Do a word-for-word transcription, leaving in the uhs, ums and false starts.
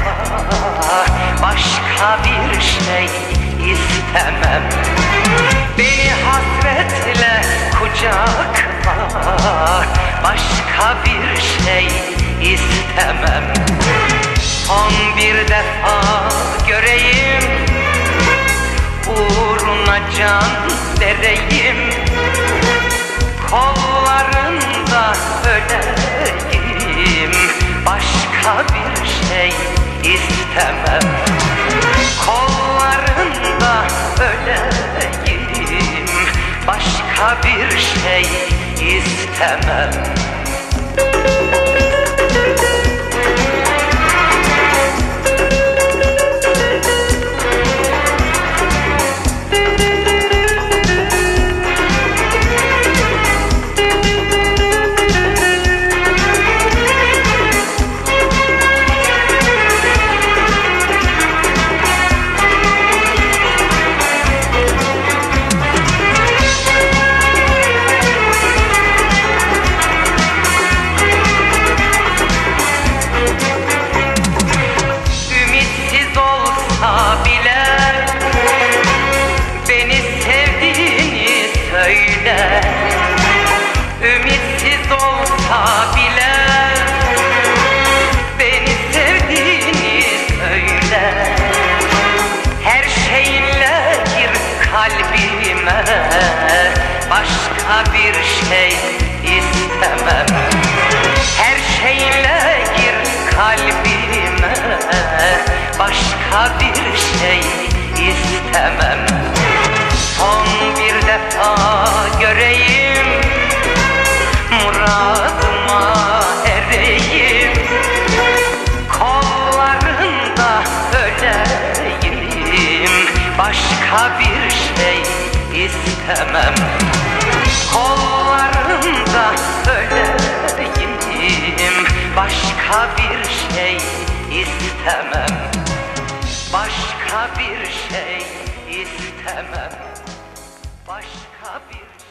başka bir şey istemem. Beni hasretle kucakla, başka bir şey istemem. Son bir defa göreyim, uğruna can vereyim, kollarında öleyim, başka bir şey istemem. Kollarında öleyim, başka bir şey istemem. Ümitsiz olsa bile beni sevdiğini söyle. Her şeyinle gir kalbime, başka bir şey istemem. Her şeyinle gir kalbime, başka bir şey istemem. Son bir defa göreyim, muradıma ereyim, kollarında öleyim, başka bir şey istemem. Kollarında öleyim, başka bir şey istemem. Başka bir şey istemem. Başka bir